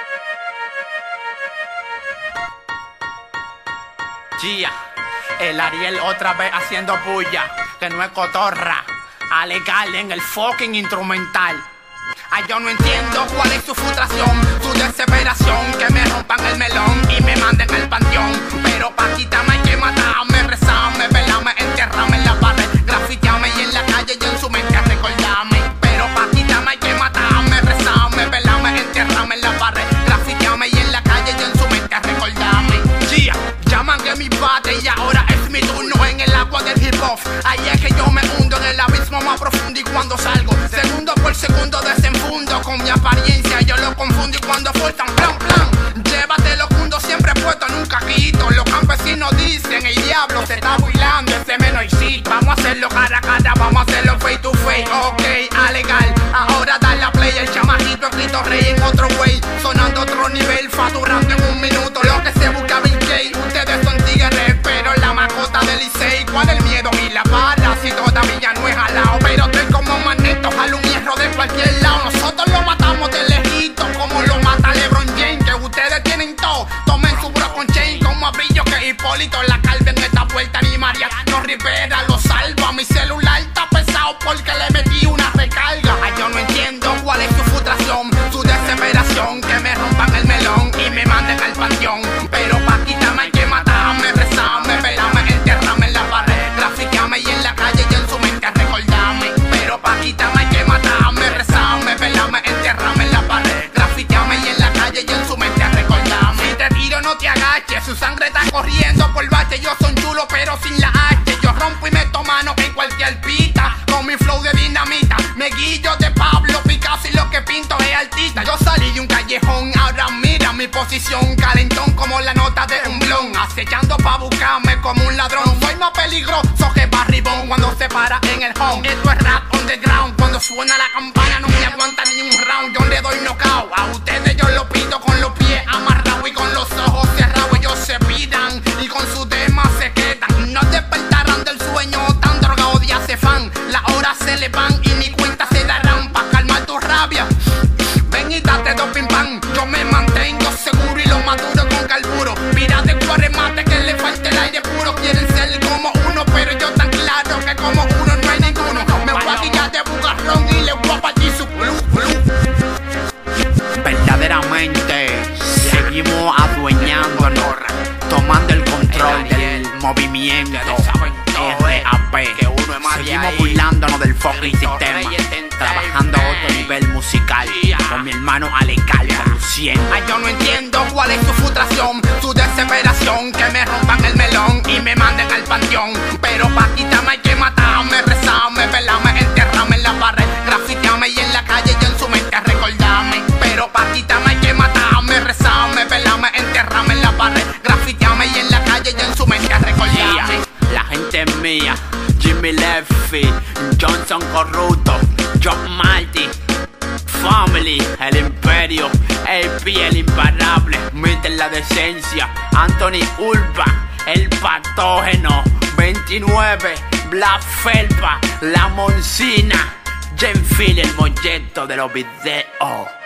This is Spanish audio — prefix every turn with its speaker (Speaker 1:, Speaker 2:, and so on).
Speaker 1: Gia, el Ariel otra vez haciendo bulla, que no es cotorra, alegal en el fucking instrumental. Ay, yo no entiendo cuál es su frustración, su desesperación, que me rompan el melón y me manden al panteón. Pero pa' quitarme hay que matarme, rezarme, velarme, enterrarme en la pared, grafitearme y en la calle y en su mente recordarme. Pero pa' quitarme hay que matarme, rezarme, velarme, enterrarme en la pared, grafitearme y en la calle y en su mente recordarme. Gia, llaman que mi padre y ahora es mi turno en el agua del hip hop. Ahí es que yo me hundo en el abismo más profundo y cuando salgo, segundo por segundo desenfundo con mi apariencia. Yo lo confundo y cuando fuerzan plan plan, llévatelo cundo siempre puesto, nunca quito. Los campesinos dicen, el diablo se está burlando, ese menos y sí. Vamos a hacerlo cara a cara, vamos a hacerlo face to face. Ok, alegal, ahora da la play. El chamaquito escrito rey en otro way, sonando otro nivel, facturando en un minuto lo que se busca Bill Gates. Ustedes son tigres, pero la mascota del Licey. ¿Cuál el miedo y la bala si todavía no es jalao? Pero estoy como magneto, jalo un hierro de cualquier lado. Nosotros lo matamos de lejito, como lo mata LeBron James. Que ustedes tienen todo, tomen su bro con chain, como a brillo que Hipólito la calva en esta vuelta. Ni Mariano Rivera lo salva. Mi celular está pesado porque le metí una recarga. Ay, yo no entiendo cuál es su frustración, su desesperación, que me rompan el melón y me manden al panteón. Pero pa' quitarme hay que matarme, rezarme, velarme, enterrarme en la pared, grafitearme y en la calle y en su mente recordarme. Pero pa' quitarme hay que matarme, rezarme, velarme, enterrarme en la pared, grafitearme y en la calle y en su mente recordarme. Si te tiro no te agaches, su sangre está corriendo por bache. Yo soy chulo pero sin la H, yo rompo y meto mano en cualquier pista, con mi flow de dinamita. Me guillo de Pablo Picasso y lo que pinto es artista. Yo salí de un callejón, ahora mira mi posición, calentón como la nota de un blon, acechando pa' buscarme como un ladrón. Soy más peligroso que Barribón cuando se para en el home. Esto es rap underground, cuando suena la campana no me aguanta ni un round. Yo le doy knockout, a ustedes yo lo pido con los pies amarrados y con los ojos cerrados. Ellos se pidan y con sus temas se quedan, no despertarán del sueño tan drogados de hace fan. La hora se le van y ni cuenta se darán pa' calmar tu rabia. Ven y date dos pim pam, yo me mantengo seguro y lo maduro con carburo. Mira de cuaremate que le falta el aire puro. Quieren ser como uno, pero yo tan claro que como uno no hay ninguno. Me voy a guillar de bugarrón y le voy a partir su blue. Verdaderamente seguimos adueñándonos, tomando el control del movimiento RAP. Seguimos burlándonos del fucking sistema, trabajando a otro nivel musical con mi hermano Alecal produciendo. Ay, yo no entiendo cuál es su frustración, su desesperación, que me rompan el melón y me manden al panteón. Pero pa' quitarme hay que matarme, rezarme, velarme, enterrarme en la pared, grafitearme y en la calle y en su mente recordarme. Pero pa' quitarme hay que matarme, rezarme, velarme, enterrarme en la pared, grafitearme y en la calle y en su mente recordarme. La gente mía, Jimmy Leffy, Johnson Corrupto, John Marty, Family, el Imperio, AP el imparable, Mister la decencia, Anthony Urba, el patógeno, 29, Black Felpa, la Monsina, Jenfield el molleto de los videos.